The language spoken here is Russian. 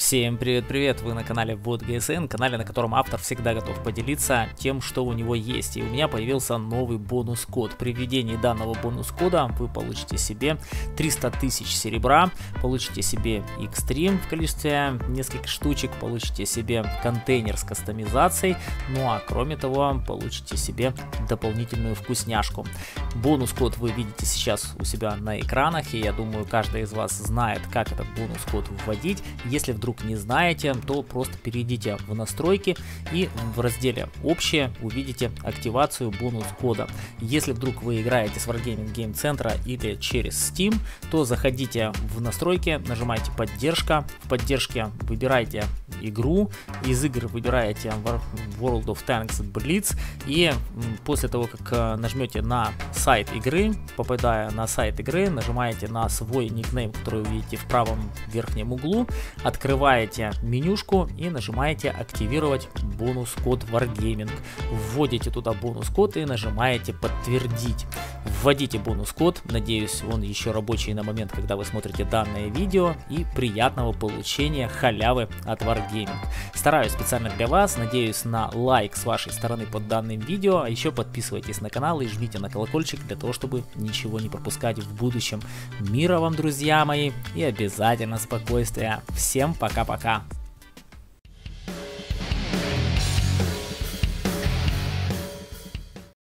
Всем привет-привет! Вы на канале WhatGSN, канале, на котором автор всегда готов поделиться тем, что у него есть. И у меня появился новый бонус-код. При введении данного бонус-кода вы получите себе 300 тысяч серебра, получите себе X3 в количестве нескольких штучек, получите себе контейнер с кастомизацией, ну а кроме того получите себе дополнительную вкусняшку. Бонус-код вы видите сейчас у себя на экранах, и я думаю, каждый из вас знает, как этот бонус-код вводить. Если вдруг не знаете, то просто перейдите в настройки и в разделе «Общее» увидите активацию бонус-кода. Если вдруг вы играете с Wargaming Game Center или через Steam, то заходите в настройки, нажимаете «Поддержка», в поддержке выбирайте игру, из игр выбираете World of Tanks Blitz, и после того, как нажмете на сайт игры, попадая на сайт игры, нажимаете на свой никнейм, который вы видите в правом верхнем углу, открываете менюшку и нажимаете «Активировать бонус-код Wargaming». Вводите туда бонус-код и нажимаете «Подтвердить». Вводите бонус-код, надеюсь, он еще рабочий на момент, когда вы смотрите данное видео, и приятного получения халявы от Wargaming. Стараюсь специально для вас, надеюсь на лайк с вашей стороны под данным видео, а еще подписывайтесь на канал и жмите на колокольчик для того, чтобы ничего не пропускать в будущем. Мира вам, друзья мои, и обязательно спокойствия. Всем пока-пока.